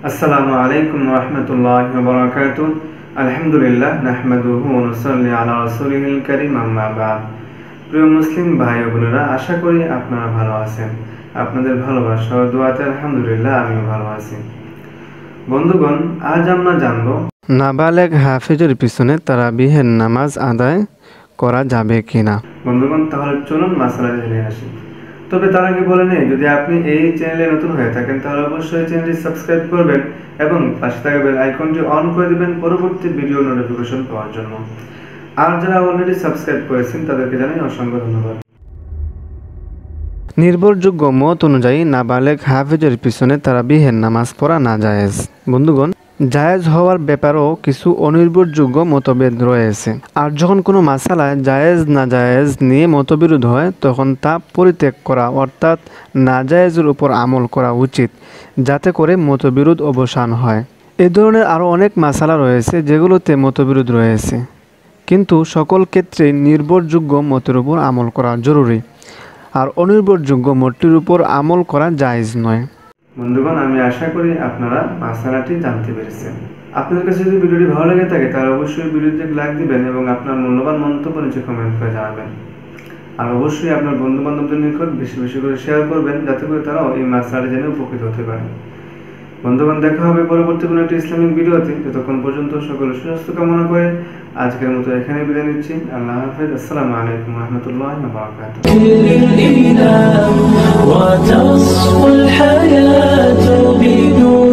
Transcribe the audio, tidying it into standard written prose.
আসসালামু আলাইকুম ওয়া রাহমাতুল্লাহি ওয়া বারাকাতুহু। আলহামদুলিল্লাহ নাহমাদুহু ওয়া নুসাল্লি আলা রাসূলিল কারীম, আম্মা বা'দ। প্রিয় মুসলিম ভাই ও বোনেরা, আশা করি আপনারা ভালো আছেন। আপনাদের ভালোবাসা ও দোয়াতে আলহামদুলিল্লাহ আমিও ভালো আছি। বন্ধুগণ, আজ আমরা জানব নাবালেগ হাফেজের পিছনে তারাবিহের নামাজ আদায় করা যাবে কিনা। বন্ধুগণ, তাহলে চলুন মাসালা জেনে আসি। তবে তার আগে বলে নেই, যদি আপনি এই চ্যানেলে নতুন হয়ে থাকেন তাহলে অবশ্যই চ্যানেলটি সাবস্ক্রাইব করবেন এবং পাশে থাকা বেল আইকনটি অন করে দিবেন পরবর্তী ভিডিও নোটিফিকেশন পাওয়ার জন্য। আর যারা অলরেডি সাবস্ক্রাইব করেছেন তাদেরকে জানাই অসংখ্য ধন্যবাদ। নির্ভরযোগ্য মত অনুযায়ী নাবালেগ হাফেজের পিছনে তারাবিহের নামাজ পড়া না জায়েজ। বন্ধুগণ, জায়েজ হওয়ার ব্যাপারেও কিছু অনির্ভরযোগ্য মতভেদ রয়েছে। আর যখন কোনো মাসালায় জায়েজ না জায়েজ নিয়ে মতবিরোধ হয় তখন তা পরিত্যাগ করা অর্থাৎ না জায়েজের উপর আমল করা উচিত, যাতে করে মতবিরোধ অবসান হয়। এ ধরনের আরও অনেক মাসালা রয়েছে যেগুলোতে মতবিরোধ রয়েছে, কিন্তু সকল ক্ষেত্রেই নির্ভরযোগ্য মতের উপর আমল করা জরুরি, আর অনির্ভরযোগ্য মতটির উপর আমল করা জায়েজ নয়। বন্ধুগণ, আমি আশা করি আপনারা মাসালাটি জানতে পেরেছেন। আপনাদের কাছে যদি ভিডিওটি ভালো লেগে থাকে তাহলে অবশ্যই ভিডিওতে লাইক দিবেন এবং আপনার মূল্যবান মন্তব্য নিচে কমেন্ট করে জানাবেন। আর অবশ্যই আপনার বন্ধু বান্ধবদের নিকট বেশি বেশি করে শেয়ার করবেন, যাতে করে তারাও এই মাসালাটি জেনে উপকৃত হতে পারে। বন্ধুগণ, দেখা হবে পরবর্তী কোনো একটি ইসলামিক ভিডিওতে। ততক্ষণ পর্যন্ত সকলের সুস্বাস্থ্য কামনা করে আজকের মতো এখানে বিদায় নিচ্ছি। আল্লাহ হাফেজ। আসসালামু আলাইকুম ওয়া রাহমাতুল্লাহি ওয়া বারাকাতুহু।